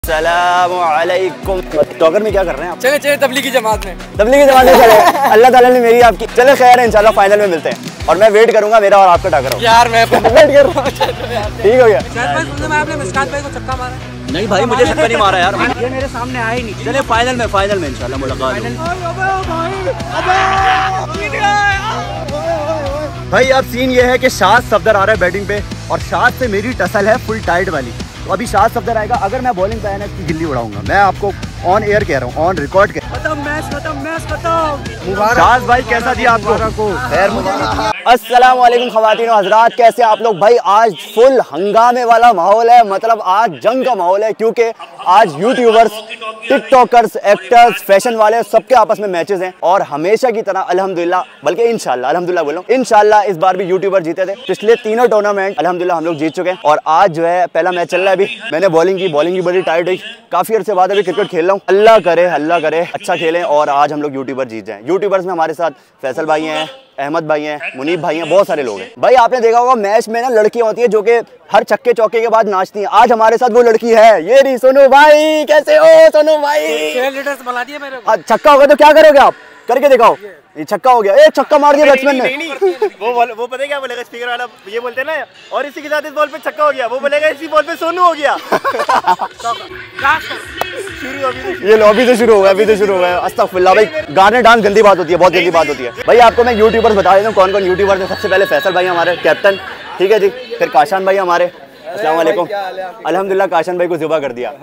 अस्सलामुअलैकुम। टॉकर में क्या कर रहे हैं आप? चले चले तबलीगी जमात में चले। अल्लाह ताला ने मेरी आपकी चले खैर है, इंशाल्लाह फाइनल में मिलते हैं और मैं वेट करूंगा मेरा और आपका टक्कर हो। यार मैं वेट कर रहा हूं। ठीक हो गया। शायद भाई सुनने में आपने मिस्कात भाई को छक्का मारा। नहीं भाई मुझे छक्का नहीं मारा यार, ये मेरे सामने आया ही नहीं। चले फाइनल में इंशाल्लाह मुलाकात भाई। अब सीन ये है कि शाद सफदर आ रहा है बैटिंग पे और शाद से मेरी टसल है फुल टाइट वाली। तो अभी शाद सफदर आएगा, अगर मैं बॉलिंग पे आया ना इसकी गिल्ली उड़ाऊंगा। मैं आपको ऑन एयर कह रहा हूँ, ऑन रिकॉर्ड कह रहा हूँ। शाद भाई कैसा दिया आपको? खैर मुझे अस्सलाम वालेकुम ख़वातीन और हज़रात, कैसे आप लोग? भाई आज फुल हंगामे वाला माहौल है, मतलब आज जंग का माहौल है क्योंकि आज यूट्यूबर्स, टिकटॉकर्स, एक्टर्स, फैशन वाले सबके आपस में मैचेस हैं और हमेशा की तरह अल्हम्दुलिल्लाह, बल्कि इंशाल्लाह, अल्हम्दुलिल्लाह बोलो इंशाल्लाह, इस बार भी यूट्यूबर जीते थे। पिछले तीनों टूर्नामेंट अल्हम्दुलिल्लाह हम लोग जीत चुके हैं और आज जो है पहला मैच चल रहा है। अभी मैंने बॉलिंग की बड़ी टाइट हुई, काफ़ी अर्से बाद अभी क्रिकेट खेल रहा हूँ। अल्लाह करे अच्छा खेलें और आज हम लोग यूट्यूबर जीत जाएं। यूट्यूबर्स में हमारे साथ फैसल भाई हैं, अहमद भाई हैं, मुनीब भाई हैं, बहुत सारे लोग हैं। भाई आपने देखा होगा मैच में ना लड़कियां होती है जो कि हर छक्के चौके के बाद नाचती हैं। आज हमारे साथ वो लड़की है, ये रही सोनू भाई। कैसे हो सोनू भाई? बना दिया मेरे। छक्का होगा तो क्या करोगे आप? करके दिखाओ। ये छक्का हो गया, एक छक्का मार दिया बैट्समैन ने। वो पता है क्या बोलेगा स्पीकर वाला? ये बोलते हैं ना, और इसी के साथ इस बॉल पे छक्का हो गया, वो बोलेगा इसी बॉल पे सोनू हो गया। ये लॉबी से शुरू हो गया, अस्तगफिरुल्लाह। भाई गाने डांस गंदी बात होती है, बहुत गंदी बात होती है। भाई आपको मैं यूट्यूबर्स बता देता हूँ कौन कौन यूट्यूबर है। सबसे पहले फैसल भाई हमारे कैप्टन, ठीक है जी। फिर काशान भाई हमारे, अस्सलाम वालेकुम। अल्हम्दुलिल्लाह काशान भाई को ज़िबा कर दिया।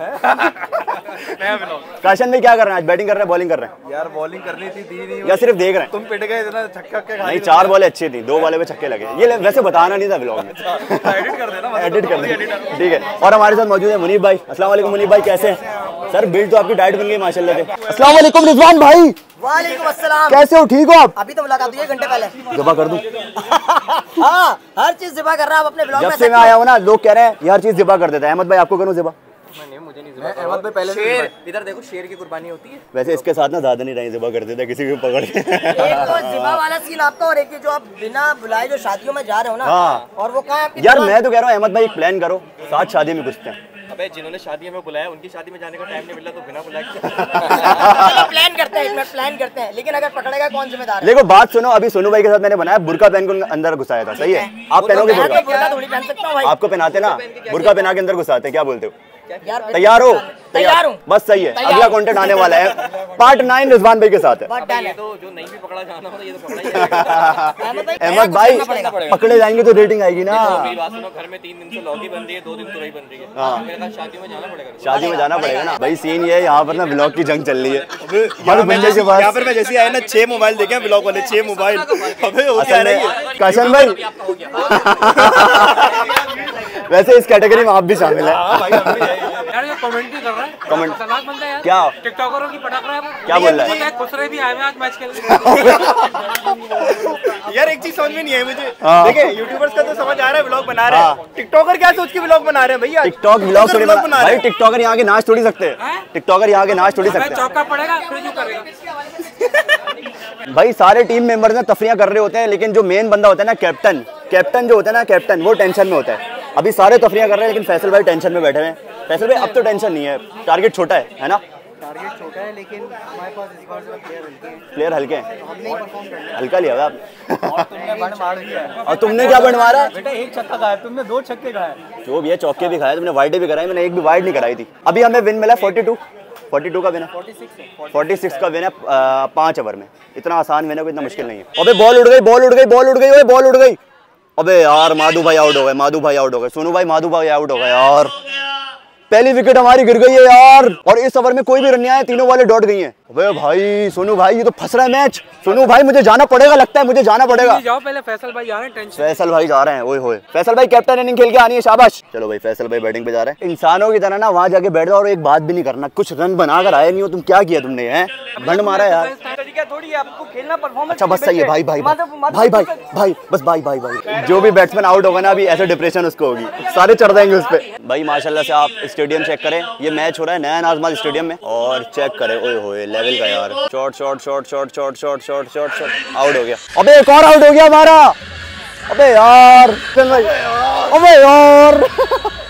काशान भाई क्या कर रहे हैं आज? बैटिंग कर रहे हैं, बॉलिंग कर रहे हैं? यार बॉलिंग करनी थी, दी नहीं या सिर्फ देख रहे हैं? तुम पिट गए इतना छक्का के। नहीं 4 बॉलें अच्छी थी, 2 बॉलें पे छक्के लगे। ये वैसे बताना नहीं था व्लॉग में। एडिट कर देना, एडिट कर देना, ठीक है। और हमारे साथ मौजूद है मुनीब भाई। अस्सलाम वालेकुम मुनीब भाई, कैसे हैं सर? बिल्ड तो आपकी टाइट बन गई माशाल्लाह से। अस्सलाम वालेकुम रिजवान भाई। वालेकुम अस्सलाम। कैसे हो? ठीक हो आप? अभी तो मुलाकात हुई है घंटे पहले। ज़िबा कर दूं? हाँ हर चीज ज़िबा कर रहा है अपने ब्लॉग में। जब से मैं आया हूँ ना लोग कह रहे हैं ये हर चीज ज़िबा कर देता है। अहमद भाई आपको करूँ ज़िबा? मुझे नहीं ज़िबा। अहमद भाई पहले शेर, इधर देखो शेर की कुर्बानी होती है। वैसे इसके साथ ना ज्यादा नहीं रही, ज़िबा कर देता है किसी को पकड़ के। एक तो ज़िबा वाला सीन आपका और एक जो आप बिना बुलाए जो शादियों में जा रहे हो ना। हाँ। और वो कहाँ यार मैं तो कह रहा हूँ अहमद भाई एक प्लान करो, साथ शादी में घुसते हैं। अबे जिन्होंने शादी में बुलाया उनकी शादी में जाने का टाइम नहीं मिला तो बिना बुलाए प्लान करते हैं लेकिन अगर पकड़ेगा कौन जिम्मेदार है? देखो बात सुनो, अभी सोनू भाई के साथ मैंने बनाया, बुर्का पहन के अंदर घुसाया था, सही है? आप पहनोगे बुर्का? थोड़ी पहन सकता हूँ भाई। आपको पहनाते ना, बुर्का पहना के अंदर घुसाते, क्या बोलते हो? यार तैयार हो? तैयार हूँ। बस सही है। अगला कंटेंट आने वाला है, पार्ट 9 रिजवान भाई के साथ है। ये तो जो नहीं भी पकड़ा जाना हो ये तो पकड़ा ही जाएगा। अहमद भाई पकड़े जाएंगे तो रेटिंग आएगी ना। घर में 3 दिन से लॉगी बन रही है, 2 दिन तो रही बन रही है। मेरे साथ शादी में जाना पड़ेगा। शादी में जाना पड़ेगा ना भाई। सीन ये है यहाँ पर ना ब्लॉग की जंग चल रही है हर बंदे के पास। यहाँ पर मैं जैसे आया ना 6 मोबाइल देखे ब्लॉग वाले, 6 मोबाइल। काशन भाई वैसे इस कैटेगरी में आप भी शामिल है। कमेंट भी कर रहा है। कमेंट खतरनाक बंदा है क्या? टिकटॉकरों की पटक रहा है वो। क्या बोल रहा है? खुसरे भी आए हैं आज मैच खेलने। यार एक चीज समझ में नहीं है मुझे। देखिए यूट्यूबर्स का तो समझ आ रहा है व्लॉग बना रहे हैं, टिकटॉकर क्या सोच के व्लॉग बना रहे हैं भैया? टिकटॉक व्लॉग थोड़ी बना भाई। टिकटॉकर यहाँ के नाच थोड़ी सकते हैं, टिकटॉकर यहाँ के नाच थोड़ी सकते हैं। चौका पड़ेगा फिर क्यों करेगा? भाई सारे टीम मेंबर्स ना तफरियां कर रहे होते हैं लेकिन जो मेन बंदा होता है ना कैप्टन जो होता है ना, कैप्टन वो टेंशन में होता है। अभी सारे तफरियां कर रहे हैं लेकिन फैसल भाई टेंशन में बैठे हुए हैं। फैसल भाई अब तो टेंशन नहीं है, टारगेट छोटा है ना? टारगेट छोटा है लेकिन हमारे पास इस बार प्लेयर हल्के हैं। हल्का लिया आप। दिया और तुमने क्या बंड मारा? बेटा 1 छक्का खाया तुमने, 2 छक्के खाए। जो भी है चौके भी खाए तुमने, वाइड भी कराई, मैंने एक भी वाइड नहीं कराई थी। अभी हमें विन मिला 42 का विन है, 46 का विन है 5 ओवर में। इतना आसान विन है, इतना मुश्किल नहीं है। अबे बॉल उड़ गई। अबे यार माधु भाई आउट हो गए। सोनू भाई माधु भाई आउट हो गए यार। पहली विकेट हमारी गिर गई है यार और इस ओवर में कोई भी रन नहीं आया, तीनों वाले डॉट गई हैं। अबे भाई सोनू भाई ये तो फंस रहा है मैच। सोनू भाई मुझे जाना पड़ेगा, लगता है मुझे जाना पड़ेगा। जाओ पहले फैसल भाई जा रहे हैं, टेंशन। फैसल भाई जा रहे हैं, ओए होए। फैसल भाई कैप्टन इनिंग खेल के आनी है, शाबाश। चलो भाई फैसल भाई बैटिंग पे जा रहे हैं। इंसानों की तरह ना वहां जाके बैठ जाओ और एक बात भी नहीं करना। कुछ रन बनाकर आए नहीं हो तुम, क्या किया तुमने? हैं भंड मारा यार। थोड़ी आपको खेलना परफॉर्मेंस। अच्छा बस सही है भाई बस भाई। जो भी बैट्समैन आउट होगा ना अभी ऐसे डिप्रेशन उसको होगी, सारे चढ़ जाएंगे उस पे। भाई माशाल्लाह से आप स्टेडियम चेक करें, ये मैच हो रहा है नया नाजमाल स्टेडियम में और चेक करें, ओए होए लेवल का यार। शॉट आउट हो गया। अबे एक और आउट हो गया हमारा। अबे यार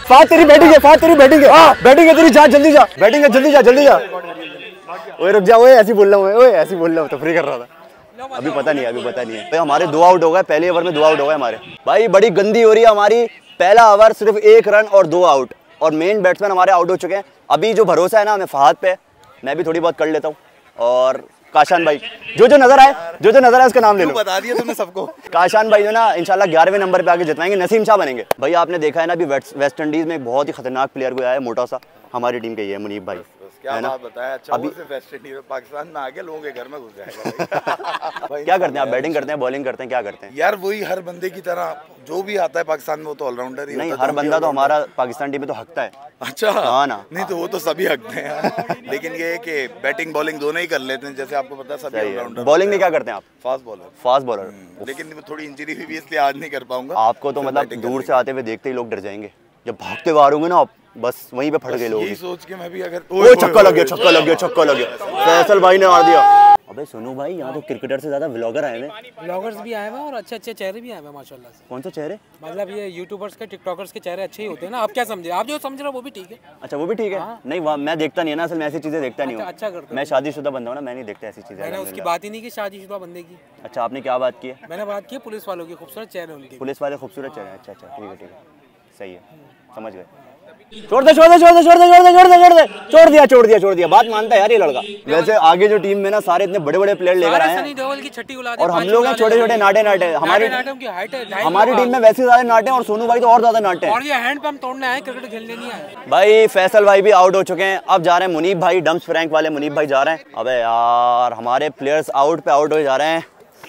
फात तेरी बैटिंग है, फात तेरी बैटिंग है, बैटिंग है तेरी, जा जल्दी जा, बैटिंग है, जल्दी जा जल्दी जा। ओए रुक जा, ओए ऐसी बोल रहा हूँ, ओए ऐसी बोल रहा हूँ, तफरी कर रहा था। अभी पता नहीं है, अभी पता नहीं है भाई। हमारे 2 आउट हो गए, पहले ओवर में 2 आउट हो गए हमारे। भाई बड़ी गंदी हो रही है हमारी, पहला ओवर सिर्फ 1 रन और 2 आउट, और मेन बैट्समैन हमारे आउट हो चुके हैं। अभी जो भरोसा है ना हमें फहाद पे, मैं भी थोड़ी बहुत कर लेता हूँ, और काशान भाई जो नजर आए, जो नजर आए उसका नाम ले लो। बता दिया तुमने सबको। काशान भाई जो ना इंशाल्लाह 11वें नंबर पे आके जितवाएंगे, नसीम शाह बनेंगे। भाई आपने देखा है ना अभी वेस्ट इंडीज में एक बहुत ही खतरनाक प्लेयर को आया है, मोटा सा, हमारी टीम का ही है, मुनीब भाई, क्या बात बताया। अच्छा अभी से वेस्ट इंडीज में पाकिस्तान में आके लोगों के घर में घुस जाएगा। क्या करते हैं आप, बैटिंग करते हैं, बॉलिंग करते हैं, क्या करते हैं? यार वही हर बंदे की तरह जो भी आता है पाकिस्तान में वो तो ऑलराउंडर ही नहीं, हर बंदा तो हमारा पाकिस्तान टीम में तो हकता है। अच्छा हाँ ना, नहीं तो वो तो सभी हकते हैं लेकिन ये है कि बैटिंग बॉलिंग दोनों ही कर लेते हैं, जैसे आपको पता है सभी ऑलराउंडर। बॉलिंग में क्या करते हैं आप? Fast bowler. फास्ट बॉलर, लेकिन थोड़ी इंजरी हुई भी इसलिए आज नहीं कर पाऊंगा। आपको तो मतलब दूर से आते हुए देखते ही लोग डर जाएंगे, जब भागते हुए आ रहे होंगे ना आप, बस वहीं पे फट गए लोग। यही सोच के मैं भी अगर ओए छक्का लग गया, छक्का लग गया, छक्का लग गया, फैसल भाई ने मार दिया। अबे सुनो भाई, यहाँ तो क्रिकेटर से ज्यादा व्लॉगर आए हैं। ब्लॉगर्स भी आए हैं और अच्छे अच्छे चेहरे भी आए हैं माशाल्लाह से। कौन से चेहरे? मतलब ये यूट्यूबर्स के, टिकटॉकर्स के चेहरे अच्छे ही होते हैं ना। आप क्या समझे, आप जो समझ रहे हो वो भी ठीक है। अच्छा वो भी ठीक है। नहीं मैं देखता नहीं है ना, असल में ऐसी चीजें देखता नहीं हूँ। अच्छा करते हो। मैं शादीशुदा बंदा हूँ ना, मैं नहीं देखता ऐसी चीजें। मैंने उसकी बात ही नहीं की शादीशुदा बंदे की। अच्छा आपने क्या बात की है? मैंने बात की पुलिस वालों की, खूबसूरत चेहरे उनके। पुलिस वाले खूबसूरत चेहरे, अच्छा अच्छा ठीक है ठीक है, सही है, समझ गए। छोड़ दे छोड़ दे छोड़ दे छोड़ दे छोड़ दे छोड़ दे छोड़ दे, छोड़ दिया छोड़ दिया छोड़ दिया, बात मानता है यार ये लड़का। वैसे आगे जो टीम में ना सारे इतने बड़े बड़े प्लेयर लेकर आए सनी देओल की छठी औलाद है, और हम लोग हैं छोटे छोटे नाटे नाटे। हमारी टीम में वैसे ज्यादा नाटे और सोनू भाई तो और ज्यादा नाटे हैं। और ये हैंड पंप तोड़ने आए, क्रिकेट खेलने नहीं आए। भाई फैसल भाई भी आउट हो चुके हैं, अब जा रहे हैं मुनीब भाई, डम्स फ्रैंक वाले मुनीब भाई जा रहे हैं। अबे यार हमारे प्लेयर्स आउट पे आउट हो जा रहे हैं,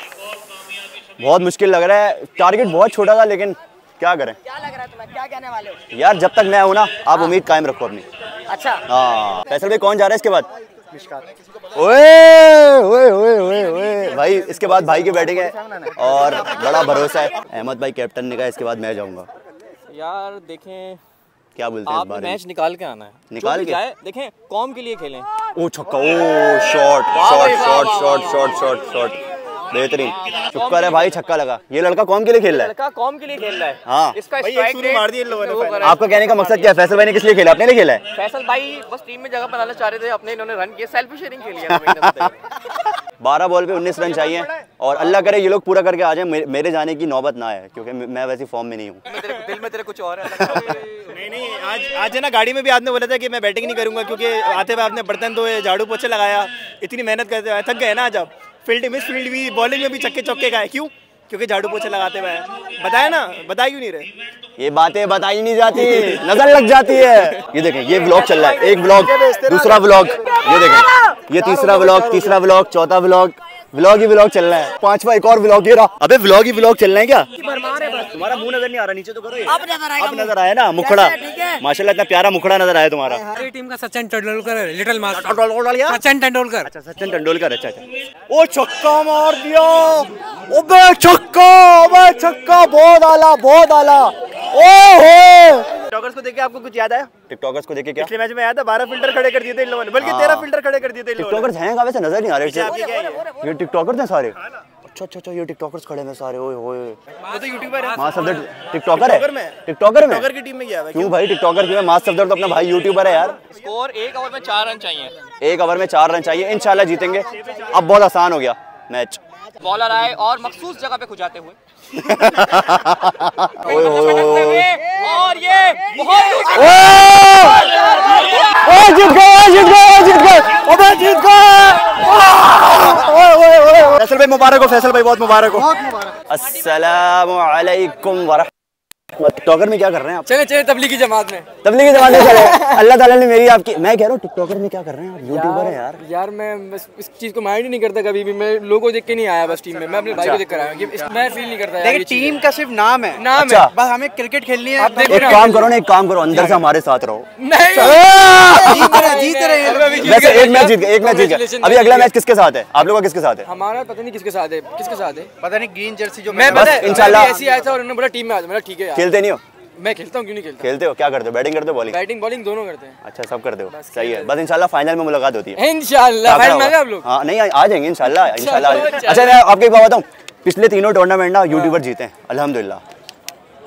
बहुत मुश्किल लग रहा है। टारगेट बहुत छोटा था लेकिन क्या करें। क्या लग रहा है तुम्हें, क्या कहने वाले हो? यार जब तक मैं हूं ना, आप उम्मीद कायम रखो अपनी। अच्छा हाँ फैसल भाई कौन जा रहा है इसके बाद? ओए ओए ओए ओए ओए भाई, इसके बाद भाई की बैटिंग है और बड़ा भरोसा है। अहमद भाई कैप्टन ने कहा इसके बाद मैं जाऊंगा। यार देखें क्या बोलते हैं इस आप बारे में? मैच निकाल के आना है, निकाल के जाए देखें, कौम के लिए खेलें। ओ छक्का, ओ shot shot shot shot shot shot shot, बेहतरीन, शुक्र है भाई छक्का लगा। ये लड़का कौम के लिए खेल रहा है, लड़का कौम के लिए खेल रहा है। हाँ इसका स्ट्राइक रेट मार दिया इन लोगों ने। आपका कहने का मकसद क्या है? फैसल भाई ने किस लिए खेला, अपने लिए खेला है? फैसल भाई बस टीम में जगह बनाना चाह रहे थे अपने, इन्होंने रन किए, सेल्फी शेयरिंग के लिए। 12 बॉल पे 19 रन चाहिए और अल्लाह करे ये लोग पूरा करके आ जाए, मेरे जाने की नौबत ना आए, क्योंकि मैं वैसी फॉर्म में नहीं हूँ। दिल में तेरे कुछ और है। नहीं आज है ना, गाड़ी में भी आपने बोला था कि मैं बैटिंग नहीं करूंगा क्योंकि आते हुए आपने बर्तन धोए, झाड़ू पोछे लगाया, इतनी मेहनत करते हुए थक गए ना आज आप। फील्ड मिस फील्ड भी, बॉलिंग में भी चक्के चौके का है, क्यों? क्योंकि झाड़ू पोछे लगाते हुए बताया ना, बता क्यों नहीं रहे? ये बातें बताई नहीं जाती, नजर लग जाती है। ये देखें ये व्लॉग चल रहा है, एक व्लॉग, दूसरा व्लॉग, ये देखें ये तीसरा व्लॉग, चौथा व्लॉग ही व्लॉग चल रहा है, 5वां एक और व्लॉग। ये रहा, अबे व्लॉग ही व्लॉग चल रहे हैं क्या? तुम्हारा मुंह नजर नहीं आ रहा, नीचे तो करो। अब नजर आया ना मुखड़ा, माशाल्लाह इतना प्यारा मुखड़ा नजर आया तुम्हारा। हमारी टीम का सचिन तेंदुलकर है, लिटिल मास्टर अच्छा सचिन तेंदुलकर। अच्छा सचिन तेंदुलकर, अच्छा अच्छा। ओ छक्का मार दिया, ओबे छक्का, ओबे छक्का, बहुत आला बहुत आला। ओहो टिकटॉकर्स को देख के आपको कुछ याद आया? टिकटॉकर्स को देखे क्या? पिछले मैच में आया था 12 फिल्टर खड़े कर दिए थे इन लोगों ने, बल्कि 13 फिल्टर खड़े कर दिए थे इन लोगों ने। टिकटॉकर्स हैं कहाँ, वैसे नजर नहीं आ रहे। ये ये टिकटॉकर्स हैं सारे? अच्छा अच्छा अच्छा, ये टिकटॉकर्स खड़े हैं सारे। ओए ओए वो तो यूट्यूबर है। मां सफदर टिकटॉकर है? टिकटॉकर में की टीम में गया है। क्यों भाई टिकटॉकर क्यों है? मां सफदर तो अपना भाई यूट्यूबर है यार। स्कोर 1 ओवर में 4 रन चाहिए। 1 ओवर में 4 रन चाहिए, इंशाल्लाह जीतेंगे। अब बहुत आसान हो गया मैच। बॉलर आए और मखसूस जगह पे खुजाते हुए ओए ओए और ये बहुत जीत गए, अबे जीत गए। फैसल भाई मुबारक हो, फैसल भाई बहुत मुबारक हो। अस्सलामु अलैकुम वरहमतुल्लाह। टिकटॉकर में क्या कर रहे हैं आप? चले चले तबलीगी जमात में, तबलीगी जमात में चले। अल्लाह ताला ने मेरी आपकी, मैं कह रहा हूँ टिकटॉकर में क्या कर रहे हैं आप? यूट्यूबर है यार। यार मैं बस इस चीज को माइंड ही नहीं करता कभी भी, मैं लोगों को देख के नहीं आया बस टीम में, मैं अपने भाई को देख कर आया। मैं फील नहीं करता यार, टीम का सिर्फ नाम है, नाम है, बस हमें क्रिकेट खेलनी है। एक काम करो ना, एक काम करो, अंदर से हमारे साथ रहो। नहीं जीत रहे। वैसे एक मैच जीत गए। अभी अगला मैच किसके साथ है आप लोगों का? किसके साथ है? हमारा पता नहीं किसके साथ है, किसके साथ है पता नहीं, ग्रीन जर्सी जो मैं बस इंशाल्लाह ऐसे आया था और उन्होंने बोला टीम में आ जाओ। ठीक है यार, खेलते नहीं हो? मैं खेलता हूँ, क्यों नहीं खेलता? खेलते हो, क्या करते हो? बैटिंग करते हो, बॉलिंग? बैटिंग बॉलिंग दोनों करते हैं। अच्छा सब करते हो, सही है। बस इंशाल्लाह फाइनल में मुलाकात होती है इंशाल्लाह। फाइनल में आप लोग? हाँ नहीं आ जाएंगे इंशाल्लाह इंशाल्लाह। अच्छा मैं आपको एक बात बताऊँ, पिछले तीनों टूर्नामेंट ना यूट्यूबर जीते हैं अल्हम्दुलिल्लाह।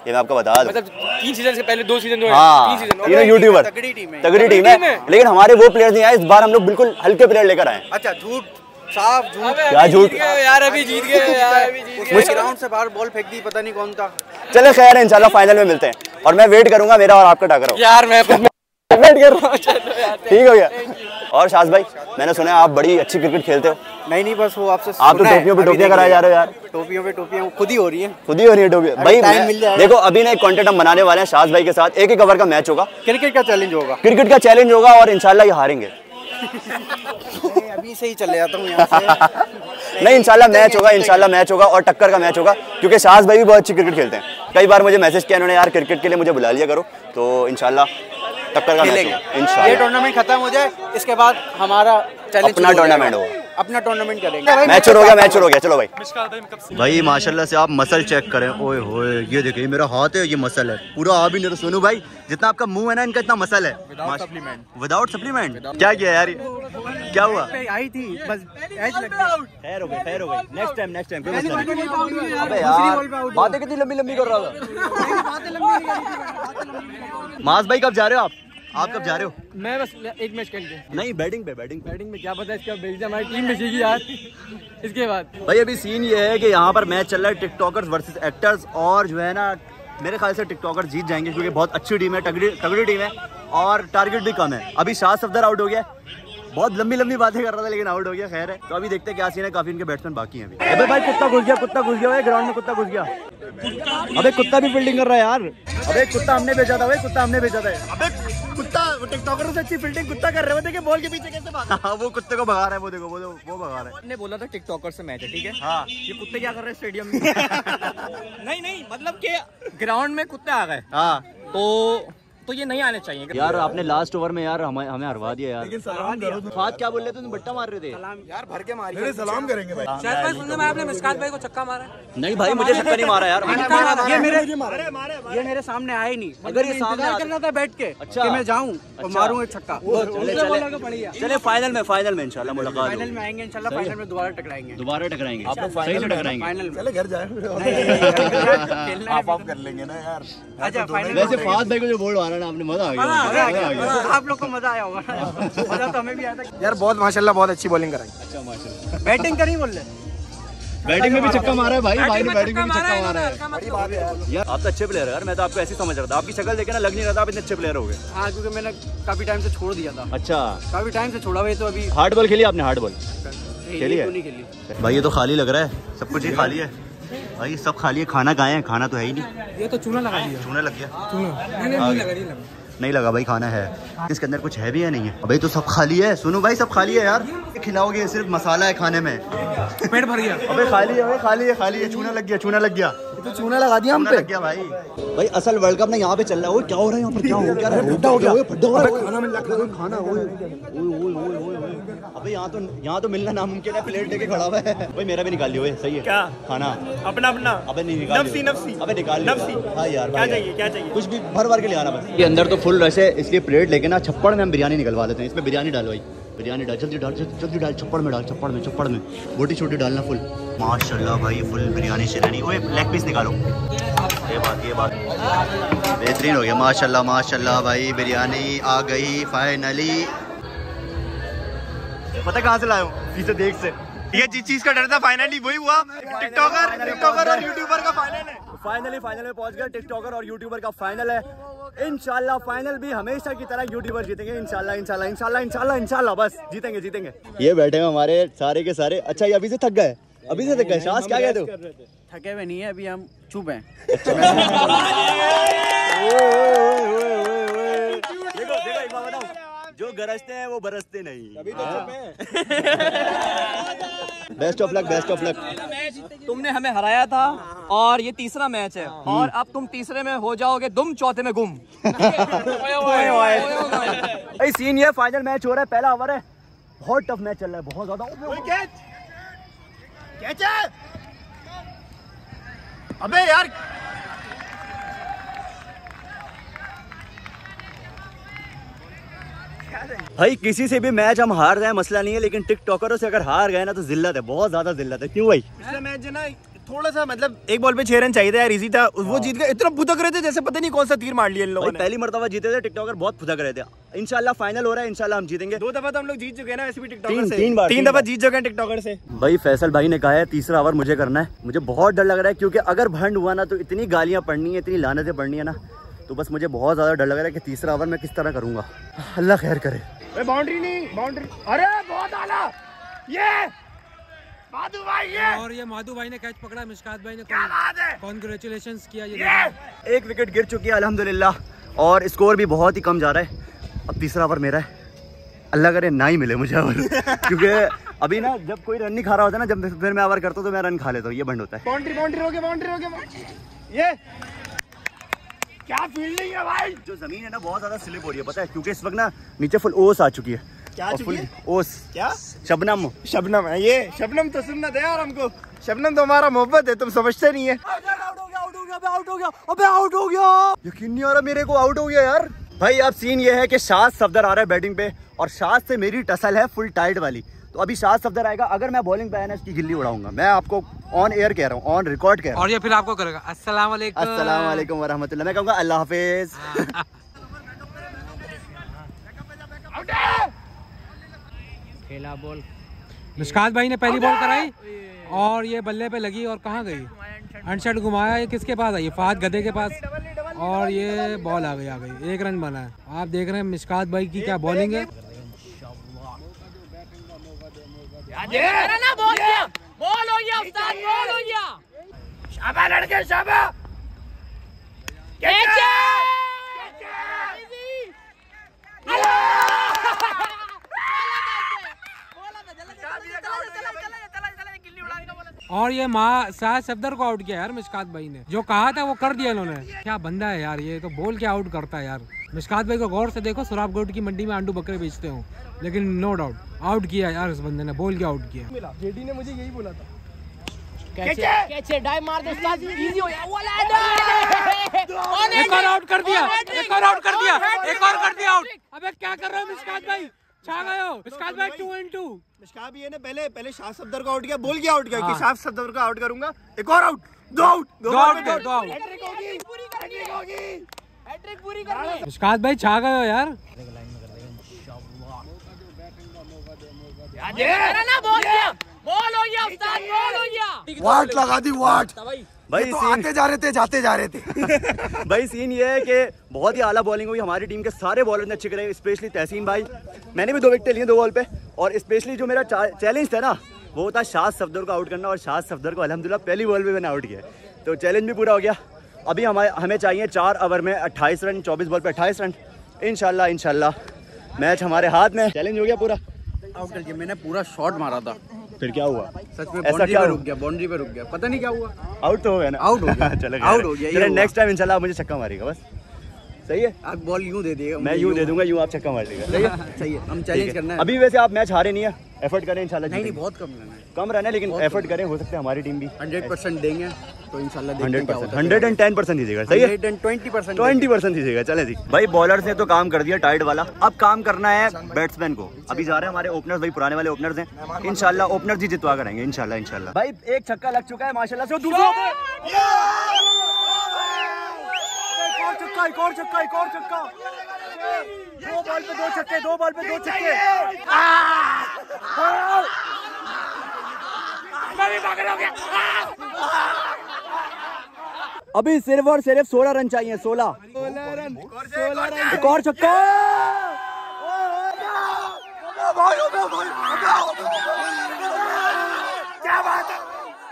ये मैं आपको बता दूं। मतलब 3 सीजन से पहले 2 सीजन जो है, हाँ 3 सीजन तीनों यूट्यूबर तगड़ी टीम है। तगड़ी टीम है, लेकिन हमारे वो प्लेयर नहीं आए इस बार। हम लोग बिल्कुल हल्के प्लेयर लेकर आए। अच्छा झूठ साफ झूठ क्या झूठ यार, अभी जीत गए यार, अभी जीत गए। मुझे ग्राउंड से बाहर बॉल फेंक दी, पता नहीं कौन था। चलो खैर है, इंशाल्लाह फाइनल में मिलते हैं और मैं वेट करूंगा मेरा और आपका टकराव। यार मैं वेट कर रहा हूं। चलो यार, ठीक हो गया। और शाज भाई मैंने सुना है आप बड़ी अच्छी क्रिकेट खेलते हो। नहीं बस वो आपसे आप तो टोपियों पे टोपियां कराए जा रहे हो यार। टोपियों पे टोपियां खुद ही हो रही हैं। खुद ही हो रही है टोपियां भाई। देखो अभी ना एक कंटेंट हम बनाने वाले हैं शाज भाई के साथ। 1 ओवर का मैच होगा, क्रिकेट का चैलेंज होगा। क्रिकेट का चैलेंज होगा और इंशाल्लाह ये हारेंगे। अभी से ही चले जाता हूँ यहाँ से। नहीं इंशाल्लाह मैच होगा, इंशाल्लाह मैच होगा और टक्कर का मैच होगा, क्योंकि शाज भाई भी बहुत अच्छी क्रिकेट खेलते हैं। कई बार मुझे मैसेज किया उन्होंने, यार क्रिकेट के लिए मुझे बुला लिया करो। तो इंशाल्लाह टक्कर का मैच होगा ये इंशाल्लाह। टूर्नामेंट खत्म हो जाए इसके बाद हमारा चैलेंज अपना टूर्नामेंट होगा, अपना टूर्नामेंट करेंगे। मैच शुरू हो गया, मैच शुरू हो गया। चलो भाई भाई माशाल्लाह से आप मसल चेक करें। ओए होए ये देखिए मेरा हाथ है, ये मसल है पूरा। आ भी नहीं रहा सोनू भाई, जितना आपका मुंह है ना इनका इतना मसल है। विदाउट सप्लीमेंट क्या किया यार, क्या हुआ? आई थी बस एज लग गई। खैर हो गई नेक्स्ट टाइम कोई मसला नहीं। अबे यार बातें कितनी लंबी लंबी कर रहा था। मास भाई कब जा रहे हो आप कब जा रहे हो? मैं बस एक मैच खेल के नहीं बैटिंग पे बैटिंग में क्या पता इसका बेल्जियम हमारी टीम भेजेगी यार। इसके बाद भाई अभी सीन ये है कि यहाँ पर मैच चल रहा है टिकटॉकर्स वर्सेस एक्टर्स, और जो है ना मेरे ख्याल से टिकटॉकर जीत जाएंगे क्योंकि बहुत अच्छी टीम है, तगड़ी टीम है और टारगेट भी कम है। अभी शाह सफदर आउट हो गया, बहुत लंबी लंबी बातें कर रहा था लेकिन आउट हो गया। खैर है, तो अभी देखते हैं क्या सीन है। काफी इनके बैट्समैन बाकी हैं अभी। अबे भाई कुत्ता घुस गया ग्राउंड में, कुत्ता घुस गया। अबे कुत्ता भी फील्डिंग कर रहा है यार। अबे कुत्ता हमने भेजा था, अबे कुत्ता टिकटॉकर से अच्छी फील्डिंग कुत्ता कर रहे हो, देखिए बॉल के पीछे कैसे भागा। हाँ वो कुत्ते को भगा रहा है, वो देखो वो भगा रहा है। ने बोला था टिकटॉकर से मैच है, ठीक है। हाँ ये कुत्ते क्या कर रहे हैं स्टेडियम में? नहीं मतलब कि ग्राउंड में कुत्ते आ गए। हाँ तो ये नहीं आने चाहिए यार। आपने लास्ट ओवर में यार हमें हरवा दिया यार। सलाम करो। फात क्या बोल रहे थे तुम? बट्टा मार रहे थे यार भर के मारी। मेरे सलाम करेंगे भाई। आपने मिस्कात भाई को छक्का मारा? नहीं भाई मुझे छक्का नहीं मारा यार। ये मेरे सामने आया ही नहीं। अगर ये सामने करना था बैठ के अच्छा मैं जाऊँ और मारूँ एक छक्का। चले फाइनल में इंशाल्लाह मुलाकात फाइनल में आएंगे इंशाल्लाह। फाइनल में दोबारा टकराएंगे आप लोग सही से टकराएंगे। फाइनल में चले घर जाए आप कर लेंगे ना यार। अच्छा फाइनल वैसे फात भाई को जो बोल मारा ना आपने, मजा आ गया। आप लोग को मजा आया होगा। मजा तो हमें भी आया था यार। बहुत माशाल्लाह बहुत अच्छी बॉलिंग कराई। अच्छा माशाल्लाह। बैटिंग करी बोल रहे, बैटिंग में भी छक्का मारा है भाई ने बैटिंग में भी छक्का मारा है यार। आप तो अच्छे प्लेयर है यार, मैं तो आपको ऐसे समझ रहा था। आपकी शक्ल देखे ना लग नहीं रहा था आप इतने अच्छे प्लेयर हो गए। हाँ क्योंकि मैंने काफी टाइम से छोड़ दिया था। अच्छा काफी टाइम से छोड़ा भाई, तो अभी हार्ड बॉल खेली आपने? हार्ड बॉल खेली है? नहीं खेली भाई ये तो खाली लग रहा है, सब कुछ ही खाली है भाई, सब खाली है। खाना कहाँ है? खाना तो है ही नहीं। ये तो चूना लगा दिया। चूना लग गया? नहीं नहीं लगा भाई, खाना है। इसके अंदर कुछ है भी या नहीं है? भाई तो सब खाली है। सुनो भाई सब खाली है यार। खिलाओगे सिर्फ मसाला है खाने में। पेट भर गया। अबे खाली है। चूना लग गया। तो चूना लगा दिया हम पे। लग गया भाई असल वर्ल्ड कप ना यहाँ पे चल रहा है। वो क्या हो रहा है यहाँ पर? क्या हो क्या रहा है? खाना मिल रहा है, खाना। अबे यहाँ तो मिलना नामुमकिन है। प्लेट लेके खड़ा हुआ है भाई। मेरा भी निकाल लियो। सही है क्या खाना? अपना अबे नहीं निकाल। नफसी अबे निकाल। हाँ यार क्या चाहिए कुछ भी भर के ले आना बस। ये अंदर तो फुल वैसे, इसलिए प्लेट लेके ना छप्पड़ में हम बिरयानी निकलवा देते हैं। इसमें बिरयानी डाल भाई, बिरयानी डाल, जल्दी डाल। छप्पड़ में बोटी छोटी डालना फुल। माशाल्लाह भाई फुल बिरयानी शिरानी। ओए लेग पीस निकालो। ये बात बेहतरीन हो गया। माशाल्लाह भाई बिरयानी आ गई फाइनली। पता कहाँ से लाया हूँ? पीछे देख से। ये जिस चीज का डर था फाइनली वही हुआ। टिकटॉकर और यूट्यूबर का फाइनल है। फाइनल में पहुंच गया। टिकटॉकर और यूट्यूबर का फाइनल है। इंशाल्लाह फाइनल भी हमेशा की तरह यूट्यूबर जीतेंगे। इंशाल्लाह बस जीतेंगे। ये बैठे हैं हमारे सारे के सारे। अच्छा ये अभी से थक गए? शास क्या कहते हो? थके हुए नहीं है अभी, हम चुप हैं। देखो एक बात बताऊं, जो गरजते हैं वो बरसते नहीं। अभी तो बेस्ट ऑफ लक। तुमने हमें हराया था और ये तीसरा मैच है और अब तुम तीसरे में हो जाओगे दुम, चौथे में गुम। भाई सीन ये फाइनल मैच हो रहा है, पहला ओवर है। बहुत टफ मैच चल रहा है, बहुत ज्यादा। अबे यार भाई किसी से भी मैच हम हार जाए मसला नहीं है, लेकिन टिकटॉकरों से अगर हार गए ना तो जिल्लत है, बहुत ज्यादा जिल्लत है। क्यों भाई? पिछले मैच जो ना थोड़ा सा मतलब एक बॉल पे 6 रन चाहिए था यार, इजी था। वो जीत गए, इतना फुदक रहे थे जैसे पता नहीं कौन सा तीर मार लिया इन लोगों ने। पहली मर्तबा जीते थे, टिकटॉकर बहुत फुदक रहे थे। इंशाल्लाह फाइनल हो रहा है, इंशाल्लाह हम जीतेंगे। 2 दफा तो हम लोग जीत चुके हैं ना, ऐसे भी टिकटॉकर से। 3 दफा जीत चुके हैं टिकटॉकर से। भाई फैसल भाई ने कहा है तीसरा ओवर मुझे करना है। मुझे बहुत डर लग रहा है, क्योंकि अगर भंड हुआ ना तो इतनी गालियां पड़नी है, इतनी लानतें पड़नी है ना, तो बस मुझे बहुत ज्यादा डर लग रहा है कि तीसरा ओवर मैं किस तरह करूंगा। अल्लाह खैर करे। बाउंड्री नहीं, बाउंड्री, अरे बहुत आला ये माधु भाई ये। और ये माधु भाई ने कैच पकड़ा, मिशकात भाई ने कांग्रेचुलेशंस किया। ये 1 विकेट गिर चुकी है अल्हम्दुलिल्लाह, और स्कोर भी बहुत ही कम जा रहा है। अब तीसरा ओवर मेरा है, अल्लाह करे ना ही मिले मुझे क्योंकि अभी ना जब कोई रन नहीं खा रहा होता ना, जब फिर मैं ओवर करता हूँ तो मैं रन खा लेता हूँ, ये बंद होता है। बाउंड्री हो गया ये क्या फील्डिंग है भाई। जो जमीन है ना बहुत ज्यादा स्लिप हो रही है, पता है, क्योंकि इस वक्त ना नीचे फुल ओस आ चुकी है। क्या चुकी है? ओस क्या? शबनम है ये। शबनम तो सुनना था यार हमको, शबनम तो हमारा मोहब्बत है, तुम समझते नहीं है। आउट हो गया, यकीन नहीं आ रहा मेरे को, आउट हो गया यार। भाई अब सीन ये है कि शाद सफदर आ रहा है बैटिंग पे, और शाद से मेरी टसल है फुल टाइट वाली। तो अभी शाद सफदर आएगा, अगर मैं बॉलिंग पे आया ना इसकी गिल्ली उड़ाऊंगा। मैं आपको ऑन एयर कह रहा हूँ, ऑन रिकॉर्ड कह रहा हूँ। और ये फिर आपको करेगा अस्सलाम वालेकुम व रहमतुल्लाह। मैं कहूँगा अल्लाह हाफिज। खेला बॉल, मिशकात भाई ने पहली बॉल कराई और ये बल्ले पे लगी और कहाँ गई, अनशट घुमाया। ये किसके पास आई? फहद गधे के पास, और ये बॉल आ गई। 1 रन बना है। आप देख रहे हैं मिशकात भाई की क्या बॉलिंग है। शाबाश लड़के, शाबाश। और ये शाद सफदर को आउट किया यार मिशकात भाई ने, जो कहा था वो कर दिया इन्होंने। क्या बंदा है यार, ये तो बोल के आउट करता है यार। मिशकात भाई को गौर से देखो, सुराब गोट की मंडी में आंडू बकरे बेचते हो, लेकिन नो डाउट आउट किया यार इस बंदे ने, बोल के आउट किया। जेडी ने मुझे यही बोला था, कैचे डाइव मार दो उस्ताद, इजी हो जाए। एक और आउट कर दिया, एक और आउट कर दिया, एक और कर दिया आउट। अबे क्या कर रहे हो मिशकात भाई, छा गए हो मिशकात भाई। 2 and 2। मिशकात भी ने पहले शाद सफदर को आउट किया, बोल के आउट किया कि शाद सफदर को आउट करूंगा। एक और आउट, 2 आउट। हैट्रिक पूरी करनी है। मिशकात भाई छा गए हो यार। बॉल हो गया उस्ताद, बॉल हो गया। वाट लगा दी वाट। भाई तो आते जा रहे थे, जाते जा रहे थे। भाई सीन ये है कि बहुत ही आला बॉलिंग हुई, हमारी टीम के सारे बॉलर ने अच्छे करे, स्पेशली तहसीन भाई। मैंने भी 2 विकेट लिए 2 बॉल पे, और स्पेशली जो मेरा चैलेंज था ना वो था शाद सफदर को आउट करना, और शाद सफदर को अल्हम्दुलिल्लाह पहली बॉल पे मैंने आउट किया, तो चैलेंज भी पूरा हो गया। अभी हमें चाहिए 4 ओवर में 28 रन, 24 बॉल पे 28 रन। इंशाल्लाह मैच हमारे हाथ में। चैलेंज हो गया पूरा। आउट करके मैंने पूरा शॉट मारा था, फिर क्या हुआ? सच में बाउंड्री पे रुक गया, बाउंड्री पे रुक गया, पता नहीं क्या हुआ। आउट तो हो गया ना, आउट हो गया। चलो आउट हो गया। नेक्स्ट टाइम इंशाल्लाह मुझे छक्का मारेगा बस, सही है। आप बॉल यूं दे दिएगा, मैं यूं दे दूंगा, यूं आप छक्का मार लेगा, सही है। सही है, हम चैलेंज करना है। अभी वैसे आप मैच हारे नहीं है, एफर्ट करें इंशाल्लाह। नहीं बहुत कम रहना है, कम रहना है, लेकिन एफर्ट करें, हो सकता है हमारी टीम भी 100% देंगे तो इंशाल्लाह देखते हैं क्या होता है। 110% दीजिएगा, सही है। 120% दीजिएगा, चले जी। भाई बॉलर्स ने तो काम कर दिया टाइट वाला, अब काम करना है बैट्समैन को। अभी जा रहे हैं हमारे ओपनर्स, भाई पुराने वाले ओपनर्स हैं, इंशाल्लाह ओपनर्स ही जितवा करेंगे इंशाल्लाह। भाई एक छक्का लग चुका है माशाल्लाह से, दूसरा एक और छक्का। 2 बॉल पे 2 छक्के, 2 बॉल पे 2 छक्के। अभी सिर्फ और सिर्फ 16 रन चाहिए, 16 रन। एक और छक्का। क्या बात है।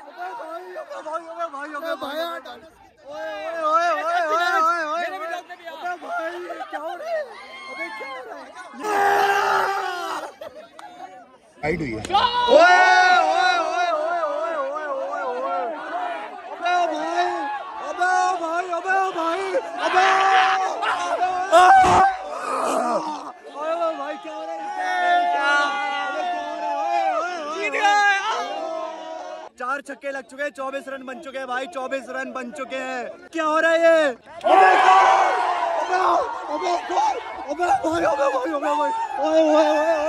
हाइड हुई है। चार छक्के लग चुके हैं, 24 रन बन चुके हैं भाई, 24 रन बन चुके हैं। क्या हो रहा है ये?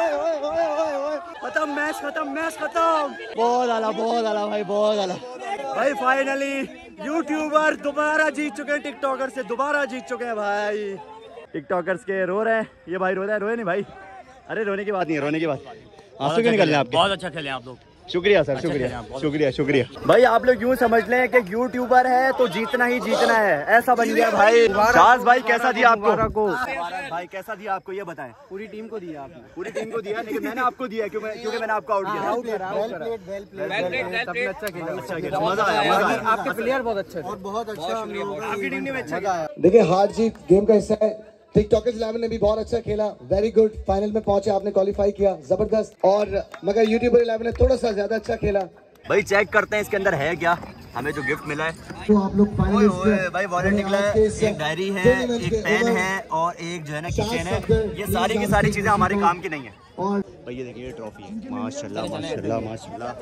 खत्म, मैच खत्म। बहुत आला भाई, बहुत आला। भाई फाइनली यूट्यूबर दोबारा जीत चुके हैं, टिकटॉकर से दोबारा जीत चुके हैं भाई। टिकटॉकर्स के रो रहे हैं, ये भाई रो रहा है, रोए नहीं भाई, अरे रोने की बात नहीं है, रोने की बात, आंसू क्यों निकल रहे हैं आपके? बहुत अच्छा खेले आप लोग, शुक्रिया सर, शुक्रिया शुक्रिया शुक्रिया। भाई आप लोग यूँ समझ लें कि यूट्यूबर है तो जीतना ही जीतना है, ऐसा बन गया भाई। शाज भाई कैसा दिया आपको? भाई कैसा दिया आपको ये बताएं। पूरी टीम को दिया आपने, पूरी टीम को दिया, लेकिन मैंने आपको दिया क्योंकि मैंने आपको आउट किया। अच्छा खेला, मजा आया, आपके प्लेयर बहुत अच्छे और बहुत अच्छा आपकी टीम ने अच्छा किया। देखिए हार जीत गेम का हिस्सा है। टिकटॉकर्स 11 ने भी बहुत अच्छा खेला, वेरी गुड, फाइनल में पहुंचे, आपने क्वालिफाई किया, जबरदस्त। और मगर यूट्यूबर 11 ने थोड़ा सा ज्यादा अच्छा खेला। भाई चेक करते हैं इसके अंदर है क्या, हमें जो गिफ्ट मिला है। तो आप लोग भाई वॉलेट निकला है, एक डायरी है, एक पेन है और एक जो है ना कीचेन है। ये सारी की सारी चीजें हमारे काम की नहीं है। और भाई ये देखिए ट्रॉफी है, माशाल्लाह माशाल्लाह माशाल्लाह।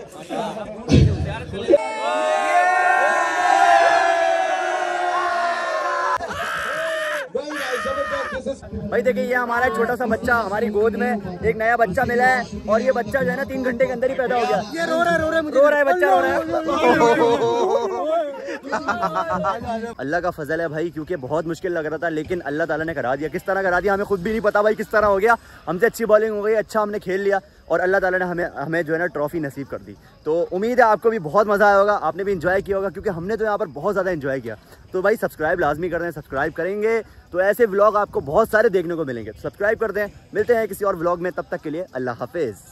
भाई देखिए ये हमारा छोटा सा बच्चा, हमारी गोद में एक नया बच्चा मिला है और ये बच्चा जो है ना 3 घंटे के अंदर ही पैदा हो गया। ये रो रहा है बच्चा रो रहा है। अल्लाह का फजल है भाई, क्योंकि बहुत मुश्किल लग रहा था लेकिन अल्लाह ताला ने करा दिया। किस तरह करा दिया हमें खुद भी नहीं पता भाई किस तरह हो गया। हमसे अच्छी बॉलिंग हो गई, अच्छा हमने खेल लिया और अल्लाह ताला ने हमें जो है ना ट्रॉफी नसीब कर दी। तो उम्मीद है आपको भी बहुत मज़ा आया होगा, आपने भी इंजॉय किया होगा, क्योंकि हमने तो यहाँ पर बहुत ज़्यादा इंजॉय किया। तो भाई सब्सक्राइब लाजमी कर दें, सब्सक्राइब करेंगे तो ऐसे व्लॉग आपको बहुत सारे देखने को मिलेंगे। तो सब्सक्राइब कर दें, मिलते हैं किसी और व्लॉग में, तब तक के लिए अल्लाह हाफिज़।